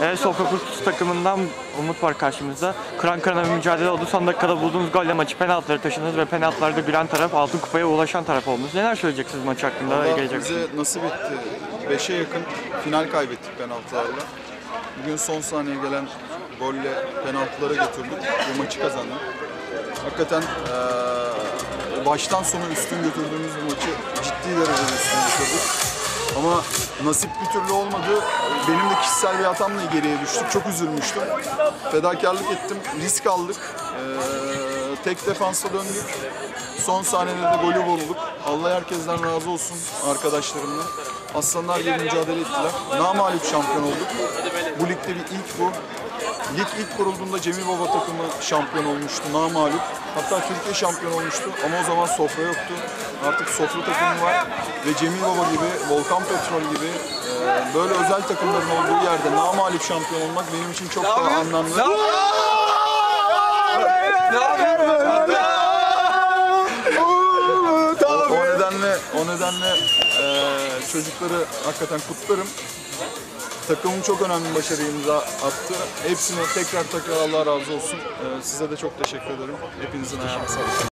Evet, Sofra Kurtuluş takımından Umut var karşımızda. Kıran kırana bir mücadele oldu. Son dakikada bulduğunuz golle maçı penaltıları taşıdınız ve penaltılarda gülen taraf altın kupaya ulaşan taraf oldunuz. Neler söyleyeceksiniz maç hakkında? Valla bize nasip etti. 5'e yakın final kaybettik penaltılarla. Bugün son saniye gelen golle penaltılara götürdük ve maçı kazandık. Hakikaten baştan sona üstün götürdüğümüz bir maçı ciddi derecede üstün götürdük. Ama nasip bir türlü olmadı. Benim de kişisel bir hatamla geriye düştük. Çok üzülmüştüm. Fedakarlık ettim, risk aldık. Tek defansa döndük. Son saniyelerde golü bulduk. Allah herkesten razı olsun arkadaşlarımla. Aslanlar gibi mücadele ettiler. Namağlup şampiyon olduk. Bu ligde bir ilk bu. Lig ilk kurulduğunda Cemil Baba takımı şampiyon olmuştu, namağlup. Hatta Türkiye şampiyon olmuştu ama o zaman Sofra yoktu. Artık Sofra takımı var ve Cemil Baba gibi, Volkan Petrol gibi böyle özel takımların olduğu yerde namağlup şampiyon olmak benim için çok daha anlamlı. O nedenle çocukları hakikaten kutlarım. Takımım çok önemli bir başarı imza attı. Hepsine tekrar Allah razı olsun. Size de çok teşekkür ederim. Hepinizin ayağına sağlık.